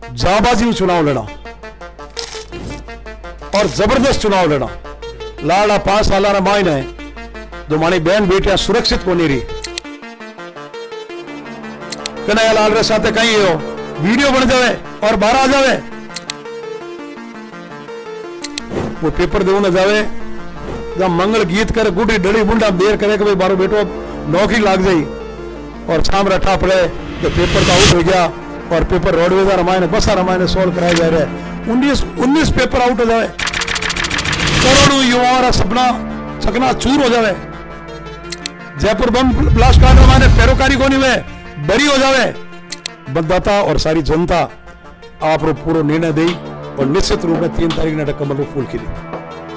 जाबाजी चुनाव लड़ा और जबरदस्त चुनाव लड़ा। लाड़ा 5 साल मायने जो मानी बहन बेटियां सुरक्षित को नहीं रही। कन्हैया लाल रे साथे कहीं हो वीडियो बन जावे और बाहर आ जावे, वो पेपर देव न जावे जब मंगल गीत करे गुडी डली बुंडा देर करे कि भाई बारो बेटो नौकरी लाग जाई और शाम रठा पड़े तो पेपर का आउट हो गया और पेपर रोडवेज रामायण बस रामायण सोल्व कराए जा रहे। 19 पेपर आउट हो जाए, करोड़ों युवाओं का सपना चकना चूर हो जाए। जयपुर बम ब्लास्ट कांड रामायण पैरोकारी को नहीं हुए बरी हो जाए। मतदाता और सारी जनता आप पूरा निर्णय दी और निश्चित रूप में 3 तारीख ने कमल फूल खिली।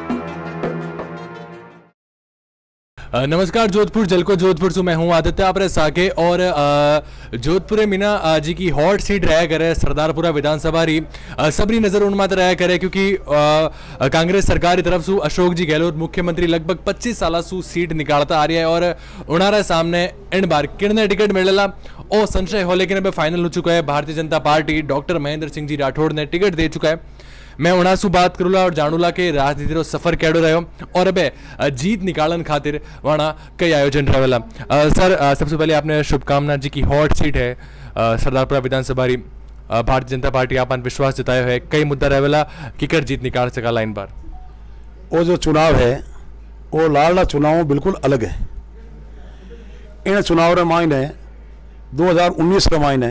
नमस्कार जोधपुर जलको जोधपुर से मैं हूं आदित्य आपरे साके और जोधपुर मीना जी की हॉट सीट रहा करे सरदारपुरा विधानसभा री सबरी नजर उन मात्र रहा करे क्योंकि कांग्रेस सरकार की तरफ से अशोक जी गहलोत मुख्यमंत्री लगभग 25 साल सु सीट निकालता आ रही है और उनारा सामने इन बार कितने टिकट मिलेला ओ संशय हो, लेकिन अब फाइनल हो चुका है। भारतीय जनता पार्टी डॉक्टर महेंद्र सिंह जी राठौड़ ने टिकट दे चुका है। मैं उनासु बात करूला और जानूला के राजनीति रो सफर केड़ो रहो और अबे जीत निकालन खातिर वहां कई आयोजन रहेला। सर सबसे पहले आपने शुभकामना जी की हॉट सीट है सरदारपुरा विधानसभा री भारतीय जनता पार्टी आपन विश्वास जतायो है कई मुद्दा रहेला किकर जीत निकाल सका लाइन बार। वो जो चुनाव है वो लाडला चुनाव बिल्कुल अलग है। इन चुनाव रे मायने 2019 रे मायने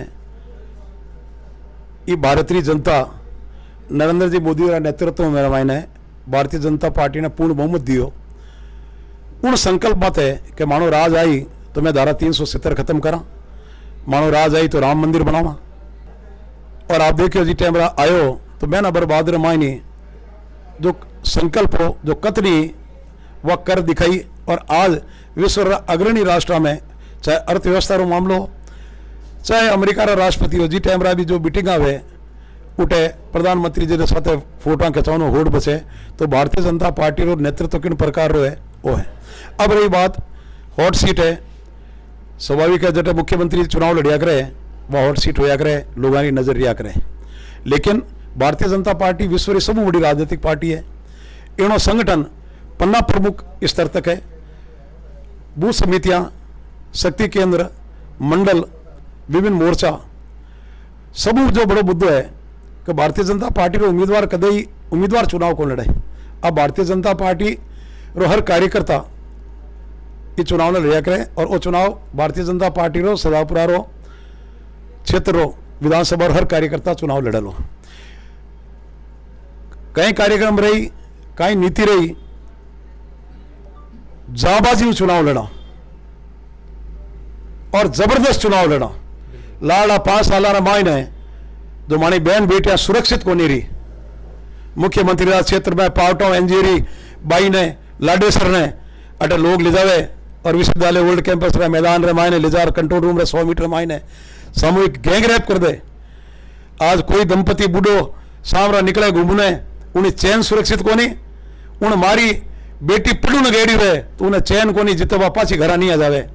ये भारतीय जनता नरेंद्र जी मोदी का नेतृत्व में मायने भारतीय जनता पार्टी ने पूर्ण बहुमत दियो। उन संकल्प बात है कि मानो राज आई तो मैं धारा 370 खत्म करा, मानो राज आई तो राम मंदिर बनावा। और आप देखियो जी टाइम आयो तो मैं ना बर्बाद मायने जो संकल्प हो जो कतनी वह कर दिखाई और आज विश्व अग्रणी राष्ट्र में चाहे अर्थव्यवस्था रो मामलो चाहे अमेरिका रा राष्ट्रपति हो जी टाइम भी जो मीटिंग आवे उठे प्रधानमंत्री जी के साथ फोटो खिंचानो होड़ बचे तो भारतीय जनता पार्टी रो नेतृत्व किन प्रकार रो है वो है। अब रही बात हॉट सीट है, स्वाभाविक है जटे मुख्यमंत्री चुनाव लड़िया करे वह हॉट सीट होया करे लोगों की नजर रिया करे। लेकिन भारतीय जनता पार्टी विश्व की सब बड़ी राजनीतिक पार्टी है। इनो संगठन 15 प्रमुख स्तर तक है, बूथ समितियां, शक्ति केंद्र, मंडल, विभिन्न मोर्चा, सब जो बड़ो मुद्दो है कि भारतीय जनता पार्टी रो उम्मीदवार कदे ही उम्मीदवार चुनाव को लड़े। अब भारतीय जनता पार्टी रो हर कार्यकर्ता ये चुनाव ने लड़िया करे और वो चुनाव भारतीय जनता पार्टी रो सरदारपुरा रो क्षेत्र रो विधानसभा हर कार्यकर्ता चुनाव लड़लो। कई कार्यक्रम रही कई नीति रही, जाबाजी चुनाव लड़ा और जबरदस्त चुनाव लड़ा। लाड़ा 5 साल मायने जो मानी बहन बेटियां सुरक्षित को नहीं रही। मुख्यमंत्री राज क्षेत्र में पावटो एंजीरी बाई ने लाडेसर ने अटे लोग ले जावे और विश्वविद्यालय ओल्ड कैंपस रे मैदान रे मायने ले जा कंट्रोल रूम रे 100 मीटर मायने सामूहिक गैंग रेप कर दे। आज कोई दंपति बूढ़ो सामरा निकले घूमने उन्हें चैन सुरक्षित को नहीं, उन मारी बेटी पड़ू न गेड़ी रहे तो उन्हें चैन को नहीं जिते वापा घरा नहीं आ जावे।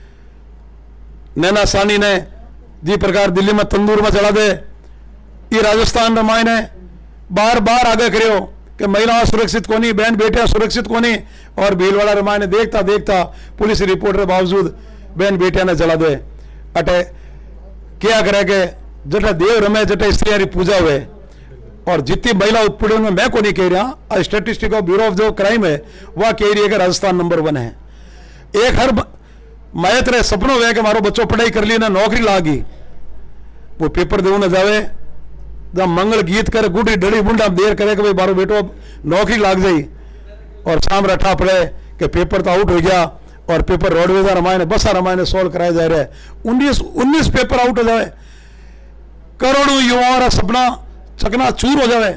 नैना सानी ने जी प्रकार दिल्ली में तंदूर में चला दे, ये राजस्थान रे मायने बार बार आगे करियो कि महिलाएं सुरक्षित को नहीं, बहन बेटियां सुरक्षित को नहीं और भीलवाड़ा रे मायने देखता देखता पुलिस रिपोर्ट के बावजूद बहन बेटियां ने जला दे। अटे क्या करे के जटे देव रमे जटे स्त्रियां पूजा हुए और जितनी महिला उत्पीड़न में मैं को नहीं कह रहा, स्टेटिस्टिक ऑफ ब्यूरो ऑफ जो क्राइम है वह कह रही है कि राजस्थान नंबर 1 है। एक हर मायत रे सपनों है कि मारो बच्चों पढ़ाई कर ली ना नौकरी लागी, वो पेपर देव न जावे जब मंगल गीत करे गुडी डली बुंडा देर करे कि भाई बारो बेटो नौकरी लाग जाई और शाम रठा पड़े कि पेपर तो आउट हो गया और पेपर रोडवेज रामायण बस रामायण सोल्व कराए जा रहे। 19 पेपर आउट हो जाए, करोड़ों युवाओं का सपना चकना चूर हो जाए।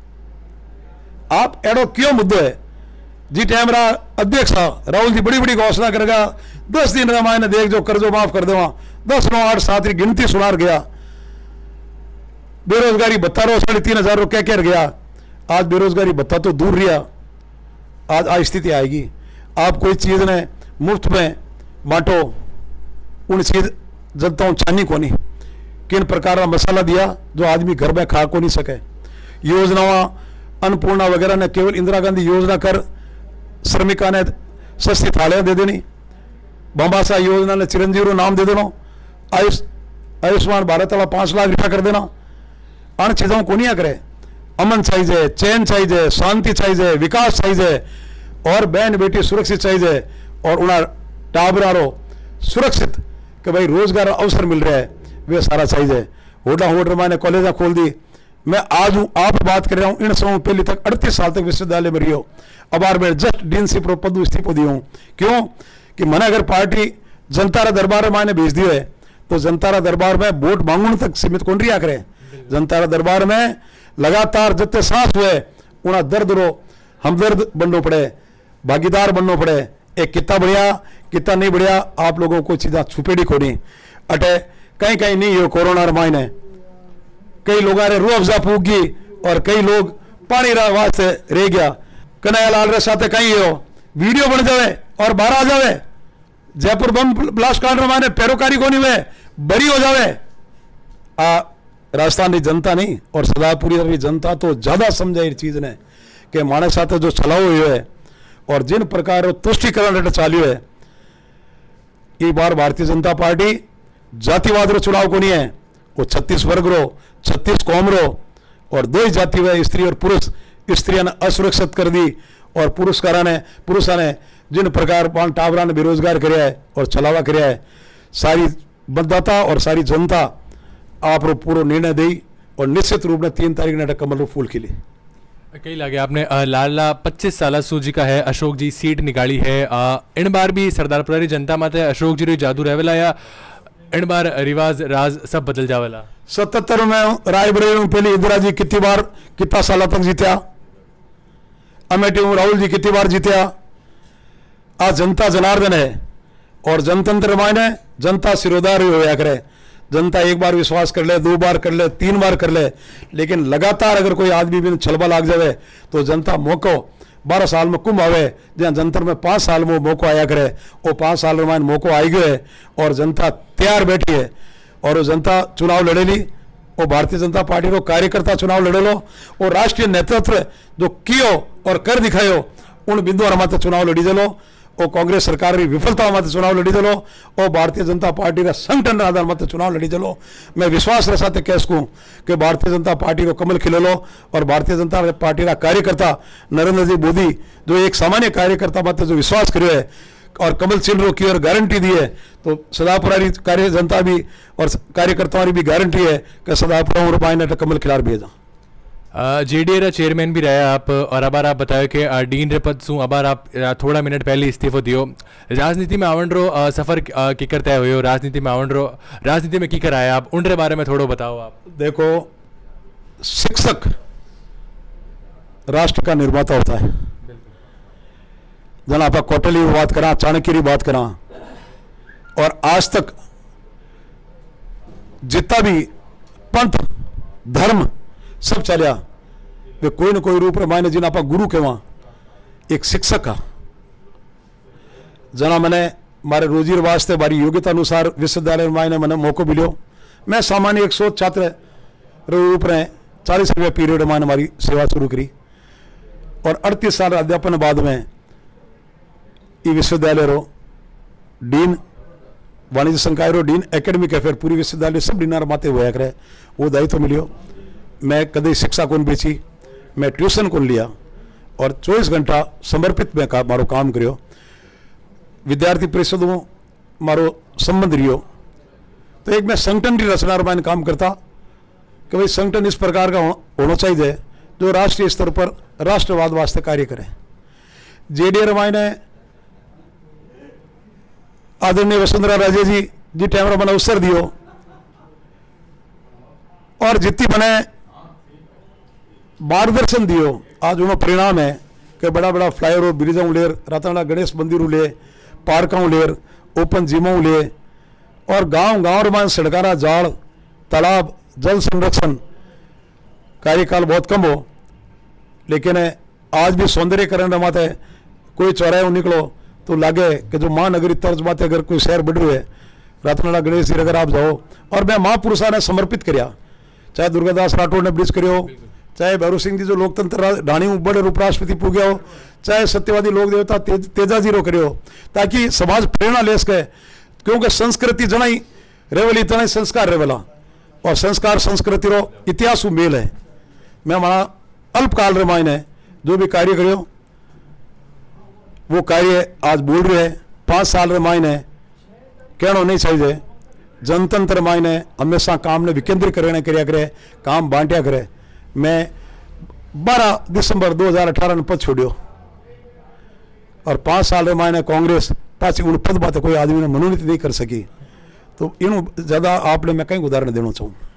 आप एडो क्यों मुद्दो है जी टाइम अध्यक्ष राहुल जी बड़ी बड़ी घोषणा करेगा 10 दिन रामायण देख जो कर्जो माफ कर देवा 10, 9, 8, 7 की गिनती सुनार गया। बेरोजगारी भत्ता रो 3,500 रो क्या गया। आज बेरोजगारी भत्ता तो दूर रिया, आज स्थिति आएगी। आप कोई चीज ने मुफ्त में बांटो उन चीज जनताओं छानी को नहीं किन प्रकार का मसाला दिया जो आदमी घर में खा को नहीं सके। योजनाओं अन्नपूर्णा वगैरह ने केवल इंदिरा गांधी योजना कर श्रमिका ने सस्ती थालियां दे देनी, बम्बासा योजना ने चिरंजीव नाम दे देना, आयुष्मान भारत वाला 5 लाख रुपया कर देना। अन चीज़ों को नहीं करे। अमन चाहिए, चैन चाहिए, शांति चाहिए, विकास चाहिए और बहन बेटी सुरक्षित चाहिए और उन्हें टाबरारो सुरक्षित कि भाई रोजगार अवसर मिल रहा है, वे सारा चाहिए। होटल मैंने कॉलेजा खोल दी। मैं आज हूँ आप बात कर रहा हूँ इन समय पहले तक 38 साल तक विश्वविद्यालय में रही हो। अब बार मैं जस्ट डीनशिप पद इस्तीफो दी हूँ। क्यों कि मैंने अगर पार्टी जनता रा दरबार में मैंने भेज दी है तो जनता रा दरबार में वोट मांगने तक सीमित कौन रिया करे। जनता रा दरबार में लगातार जितने सांस हुए उन्हें दर्द रो हमदर्द बनना पड़े, भागीदार बनना पड़े। एक कितना बढ़िया कितना नहीं बढ़िया आप लोगों को चीज़ा छुपेड़ी खोनी अटे कहीं कहीं नहीं हो। कोरोना मायने कई लोग रूह अफजा फूक गई और कई लोग पानी वास्ते रह गया। कन्हैया लाल रे साथ कहीं हो वीडियो बन जावे और बाहर आ जावे। जयपुर बम ब्लास्ट कांड माने पैरोकारी को नहीं हुए बरी हो जावे। राजस्थान की जनता नहीं और सदापुरी की जनता तो ज्यादा समझे इस चीज ने कि माने साथ जो चलाओ हुए है और जिन प्रकार तुष्टिकरण चालू है। ये बार भारतीय जनता पार्टी जातिवाद रो चुनाव को नहीं है, वो 36 वर्ग रो 36 कौम रो और 2 ही जाति हुए स्त्री और पुरुष। स्त्रियों ने असुरक्षित कर दी और पुरुषों ने जिन प्रकार पान टावरा ने बेरोजगार कराया है और चलावा कराया है। सारी मतदाता और सारी जनता आप रो पूरा निर्णय दी और निश्चित रूप में 3 तारीख ने कमल रो फूल खिली। कई लगे आपने लाला 25 साल सूजी का है अशोक जी सीट निकाली है। इन बार भी सरदारपुरा री जनता माते अशोक जी री जादू रहेला या इन बार रिवाज राज सब बदल जावेला। 77 में रायबरेली में पहले इंदिरा जी कितनी बार कितना साल तक जीत्या, अमेठी में राहुल जी कितनी बार जीत्या। आज जनता जनार्दन है और जनतंत्र मायने जनता सिरोधार होया करे। जनता एक बार विश्वास कर ले, 2 बार कर ले, 3 बार कर ले, लेकिन लगातार अगर कोई आदमी भी छलबा लाग जावे तो जनता मौको 12 साल में कुंभ आवे जहाँ जंतर में 5 साल में मौको आया करे। वो 5 साल में मौको आई गए है और जनता तैयार बैठी है और वो जनता चुनाव लड़ेली। वो भारतीय जनता पार्टी को कार्यकर्ता चुनाव लड़ेलो और राष्ट्रीय नेतृत्व जो कियो और कर दिखायो उन बिंदुओं माते चुनाव लड़ी चलो। और कांग्रेस सरकार की विफलता माते चुनाव लड़ी चलो और भारतीय जनता पार्टी का संगठन आधार माते चुनाव लड़ी चलो। मैं विश्वास के साथ कह सकूं कि भारतीय जनता पार्टी को कमल खिलेलो और भारतीय जनता पार्टी का कार्यकर्ता नरेंद्र जी मोदी जो एक सामान्य कार्यकर्ता माते जो विश्वास करो है और कमल चिन्ह की और गारंटी दी है तो सदापुरा कार्य जनता भी और कार्यकर्ताओं की भी गारंटी है कि सदापुरा और पाइन कमल खिलार भेजा। जेडीए चेयरमैन भी रहे आप और अबार आप बतायो कि डीन रे पद सु अबार आप थोड़ा मिनट पहले इस्तीफो दियो। राजनीति में आवण रो सफर की करते हुए राजनीति में आवण रो राजनीति में की कराए आप उन रे बारे में थोड़ा बताओ आप। देखो शिक्षक राष्ट्र का निर्माता होता है। जना आप कौटली की बात करा, चाणक्य की बात करा और आज तक जितना भी पंथ धर्म सब चलिया वे कोई न कोई रूप मायने जिन आप गुरु कहवा एक शिक्षक का जना मैंने मारे रोजी वास्ते मारी योग्यता अनुसार विश्वविद्यालय मायने मैंने मौको मिलो। मैं सामान्य 100 छात्र रूप में 40 रुपये पीरियड मायने हमारी सेवा शुरू करी और 38 साल अध्यापन बाद में ये विश्वविद्यालय रो डीन वाणिज्य संकाय रो डीन एकेडमिक अफेयर पूरी विश्वविद्यालय सब डीनर माते हुआ करे वो दायित्व मिलियो। मैं कभी शिक्षा को बेची, मैं ट्यूशन को लिया और 24 घंटा समर्पित में मारो काम करियो। विद्यार्थी परिषदों मारो संबंध रियो तो एक मैं संगठन की रचना में काम करता कि भाई संगठन इस प्रकार का होना चाहिए जो राष्ट्रीय स्तर पर राष्ट्रवाद वास्ते कार्य करे। जेडीए रामायण आदरणीय वसुंधरा राजे जी टाइम मैंने अवसर दियो और जितनी मैंने मार्गदर्शन दियो आज उन्होंने परिणाम है कि बड़ा बड़ा फ्लाईओवर ब्रिजों लेर राताड़ा गणेश मंदिरों ले पार्कों लेर ओपन जिमों ले और गांव गांव में सड़कारा जाल तालाब जल संरक्षण कार्यकाल बहुत कम हो लेकिन आज भी सौंदर्यकरण माते कोई चौराहे निकलो तो लगे कि जो महानगरी तर्ज माते अगर कोई शहर बढ़ रहा है रत्नाड़ा गणेश जी अगर आप जाओ, और मैं महापुरुषा ने समर्पित कराया, चाहे दुर्गादास राठौड़ ने ब्रिज करियो, चाहे भैरू सिंह जी जो लोकतंत्र ढाणी बड़े उपराष्ट्रपति पूग्या हो, चाहे सत्यवादी लोक देवता तेजाजी रो करियो, ताकि समाज प्रेरणा ले सके। क्योंकि संस्कृति जनाई रेवली तना संस्कार रेवला, और संस्कार संस्कृति रो इतिहास मेल है। मैं हमारा अल्पकाल रे मायने जो भी कार्य करियो वो कार्य आज बोल रहे हैं। 5 साल रे मायने कहना नहीं चाहिए, जनतंत्र मायने हमेशा काम ने विकेंद्रीकरण कर्या करे, काम बांटिया करे। मैं 12 दिसंबर 2018 ने पद छोड़ियो, और 5 साल रे मायने कांग्रेस पाची उन पद बात कोई आदमी ने मनोनीत नहीं कर सकी। तो इन ज्यादा आपने मैं कई उदाहरण देना चाहूँ।